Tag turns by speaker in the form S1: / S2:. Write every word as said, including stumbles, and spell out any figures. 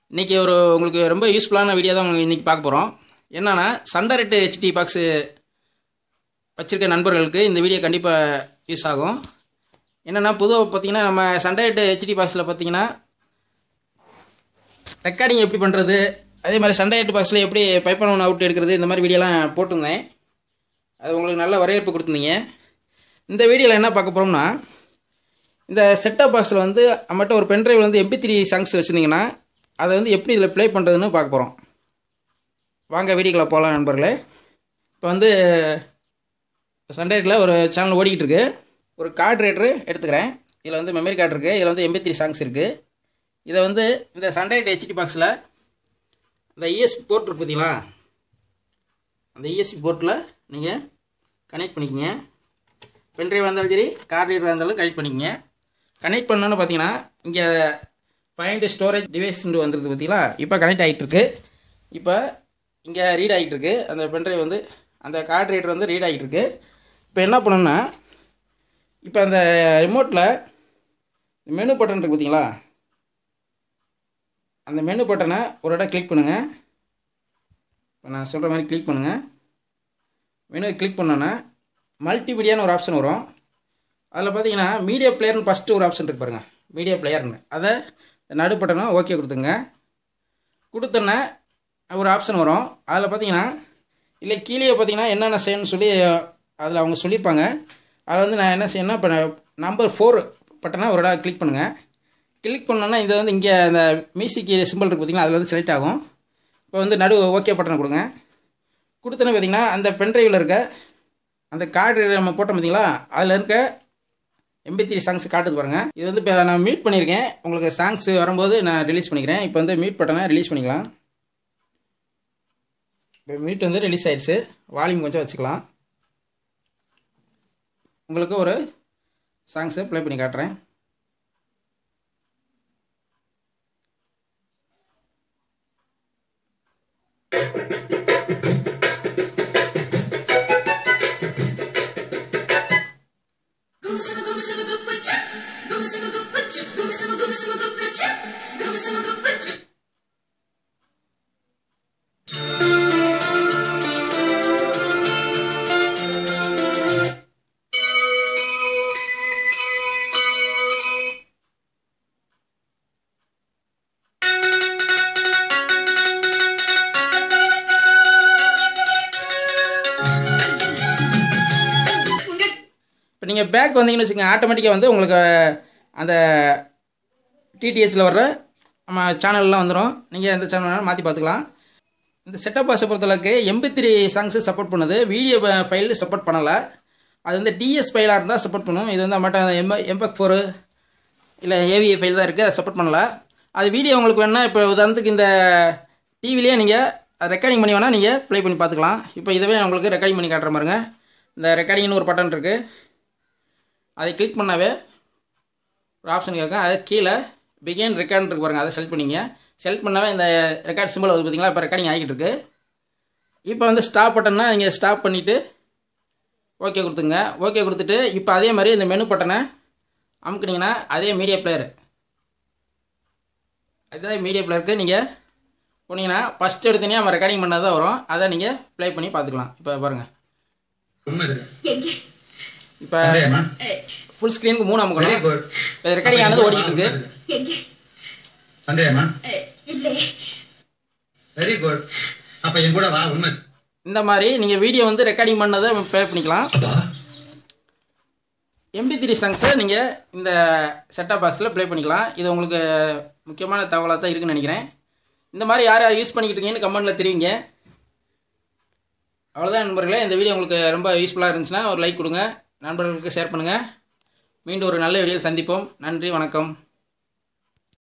S1: இன்றைக்கி ஒரு உங்களுக்கு ரொம்ப யூஸ்ஃபுல்லான வீடியோ தான் உங்களுக்கு இன்றைக்கி பார்க்க போகிறோம். என்னென்னா சண்டரெட் ஹெச்டி பாக்ஸு வச்சுருக்க நண்பர்களுக்கு இந்த வீடியோ கண்டிப்பாக யூஸ் ஆகும். என்னென்னா பொதுவாக பார்த்திங்கன்னா நம்ம சண்டரெட் ஹெச்டி பாக்ஸில் பார்த்திங்கன்னா ரெக்கார்டிங் எப்படி பண்ணுறது, அதே மாதிரி சண்டரெட் பாக்ஸில் எப்படி பைப் ஒன் அவுட் எடுக்கிறது, இந்த மாதிரி வீடியோலாம் போட்டிருந்தேன். அது உங்களுக்கு நல்ல வரவேற்பு கொடுத்துருந்தீங்க. இந்த வீடியோவில் என்ன பார்க்க போகிறோம்னா, இந்த செட்டாப் பாக்ஸில் வந்து நம்மகிட்ட ஒரு பென்ட்ரைவ் வந்து எம்பி த்ரீ சாங்ஸ் வச்சுருந்தீங்கன்னா அதை வந்து எப்படி இதில் ப்ளே பண்ணுறதுன்னு பார்க்க போகிறோம். வாங்க வீடியோக்குள்ள போகலாம் நண்பர்களே. இப்போ வந்து சண்டேட்டில் ஒரு சேனல் ஓடிக்கிட்டு இருக்கு. ஒரு கார்டு ரேட்ரு எடுத்துக்கிறேன். இதில் வந்து மெமரி கார்டு இருக்குது. இதில் வந்து எம்பி த்ரீ சாங்ஸ் இருக்குது. இதை வந்து இந்த சண்டேட் ஹெச்டி பாக்ஸில் இந்த இஎஸ்பி போர்ட் இருக்கு பார்த்தீங்களா, அந்த இஎஸ்பி போர்ட்டில் நீங்கள் கனெக்ட் பண்ணிக்கோங்க. பென்ட்ரைவ் இருந்தாலும் சரி, கார்டு ரீடராக இருந்தாலும் கனெக்ட் பண்ணிக்கோங்க. கனெக்ட் பண்ணோன்னு பார்த்தீங்கன்னா இங்கே ஃபைண்ட் ஸ்டோரேஜ் டிவைஸ்ன்னு வந்துருக்கு பார்த்தீங்களா. இப்போ கனெக்ட் ஆகிட்டுருக்கு. இப்போ இங்கே ரீட் ஆகிட்டுருக்கு. அந்த பென்ட்ரைவ் வந்து அந்த கார்டு ரீடர் வந்து ரீட் ஆகிட்டுருக்கு. இப்போ என்ன பண்ணணும்னா, இப்போ அந்த ரிமோட்டில் மெனு பட்டன் இருக்குது பார்த்தீங்களா, அந்த மெனு பட்டனை ஒரு இடம் கிளிக் பண்ணுங்கள். இப்போ நான் சொல்கிற மாதிரி கிளிக் பண்ணுங்கள். மெனு கிளிக் பண்ணோன்னா மல்டிமீடியான்னு ஒரு ஆப்ஷன் வரும். அதில் பார்த்தீங்கன்னா மீடியா பிளேயர்னு ஃபஸ்ட்டு ஒரு ஆப்ஷன் இருக்குது பாருங்கள், மீடியா பிளேயர்னு. அதை நடு பட்டனை ஓகே கொடுத்துங்க. கொடுத்தோன்னே ஒரு ஆப்ஷன் வரும். அதில் பார்த்தீங்கன்னா இல்லை கீழே பார்த்தீங்கன்னா என்னென்ன செய்யணும்னு சொல்லி அதில் அவங்க சொல்லியிருப்பாங்க. அதில் வந்து நான் என்ன செய்யணும்னா, இப்போ நம்பர் ஃபோர் பட்டனை ஒரு இடம் கிளிக் பண்ணுங்கள். கிளிக் பண்ணோன்னா இது வந்து இங்கே அந்த மியூசிக் சிம்பிள் இருக்குது பார்த்தீங்கன்னா, அதில் வந்து செலக்ட் ஆகும். இப்போ வந்து நடு ஓகே பட்டனை கொடுங்க. கொடுத்தோன்னே பார்த்தீங்கன்னா அந்த பென்ட்ரைவில் இருக்க அந்த கார்டு நம்ம போட்டோம் பார்த்தீங்களா, அதில் இருக்க எம்பி த்ரீ சாங்ஸ் காட்டுது பாருங்கள். இது வந்து இப்போ நான் மியூட் பண்ணியிருக்கேன். உங்களுக்கு சாங்ஸ் வரும்போது நான் ரிலீஸ் பண்ணிக்கிறேன். இப்போ வந்து மியூட் பட்டனை ரிலீஸ் பண்ணிக்கலாம். இப்போ மியூட் வந்து ரிலீஸ் ஆயிடுச்சு. வால்யூம் கொஞ்சம் வச்சுக்கலாம். உங்களுக்கு ஒரு சாங்ஸை ப்ளே பண்ணி காட்டுறேன். இப்போ நீங்கள் பேக் வந்தீங்கன்னு வச்சுக்கோங்க, ஆட்டோமேட்டிக்காக வந்து உங்களுக்கு அந்த டிடிஹெச்சில் வர்ற நம்ம சேனல்லாம் வந்துடும். நீங்கள் எந்த சேனல் மாற்றி பார்த்துக்கலாம். இந்த செட்டப் பாக்ஸை பொறுத்தளவுக்கு எம்பி த்ரீ சாங்ஸு சப்போர்ட் பண்ணுது. வீடியோ ஃபைல் சப்போர்ட் பண்ணலை. அது வந்து டிஎஸ் ஃபைலாக இருந்தால் சப்போர்ட் பண்ணும். இது வந்து மட்டும் எம் எம்பெக் ஃபோரு இல்லை ஏவிஏ ஃபைல் தான் இருக்குது, அதை சப்போர்ட் பண்ணலை. அது வீடியோ உங்களுக்கு வேணால் இப்போ உதாரணத்துக்கு இந்த டிவிலேயே நீங்கள் ரெக்கார்டிங் பண்ணி வேணால் நீங்கள் ப்ளே பண்ணி பார்த்துக்கலாம். இப்போ இதுவே நான் உங்களுக்கு ரெக்கார்டிங் பண்ணி காட்டுற பாருங்க. இந்த ரெக்கார்டிங்னு ஒரு பட்டன் இருக்குது. அதை கிளிக் பண்ணாவே ஒரு ஆப்ஷன் கேட்கும். அது கீழே பிகின் ரெக்கார்ட் இருக்கு பாருங்கள், அதை செலக்ட் பண்ணிங்க. செலக்ட் பண்ணாவே இந்த ரெக்கார்ட் சிம்பிள் வந்து பார்த்தீங்களா, இப்போ ரெக்கார்டிங் ஆகிட்டு இருக்கு. இப்போ வந்து ஸ்டாப் பட்டன்னா நீங்கள் ஸ்டாப் பண்ணிவிட்டு ஓகே கொடுத்துங்க. ஓகே கொடுத்துட்டு இப்போ அதே மாதிரி இந்த மெனு பட்டனை அமுக்குனீங்கன்னா அதே மீடியா பிளேயர், அதே மீடியா பிளேயருக்கு நீங்கள் போனீங்கன்னா ஃபஸ்ட் எடுத்தோன்னே நம்ம ரெக்கார்டிங் பண்ணது தான் வரும். அதை நீங்கள் ப்ளே பண்ணி பார்த்துக்கலாம். இப்போ பாருங்கள், இப்போ ஃபுல் ஸ்க்ரீனுக்கு மூணு அமுக்கணும். இப்போ ரெக்கார்டிங் ஆனது ஓடிக்கிட்டு இருக்கு. இந்த மாதிரி நீங்கள் வீடியோ வந்து ரெக்கார்டிங் பண்ணதை ப்ளே பண்ணிக்கலாம். எம்பி த்ரீ சாங்ஸை நீங்கள் இந்த செட்டாப் பாக்ஸில் ப்ளே பண்ணிக்கலாம். இது உங்களுக்கு முக்கியமான தகவலாக தான் இருக்குன்னு நினைக்கிறேன். இந்த மாதிரி யார் யார் யூஸ் பண்ணிக்கிட்டு இருக்கீங்கன்னு கமெண்ட்டில் தெரிவிங்க. அவ்வளோதான் நண்பர்களே. இந்த வீடியோ உங்களுக்கு ரொம்ப யூஸ்ஃபுல்லாக இருந்துச்சுன்னா ஒரு லைக் கொடுங்க, நண்பர்களுக்கு ஷேர் பண்ணுங்கள். மீண்டும் ஒரு நல்ல வீடியோவில் சந்திப்போம். நன்றி, வணக்கம்.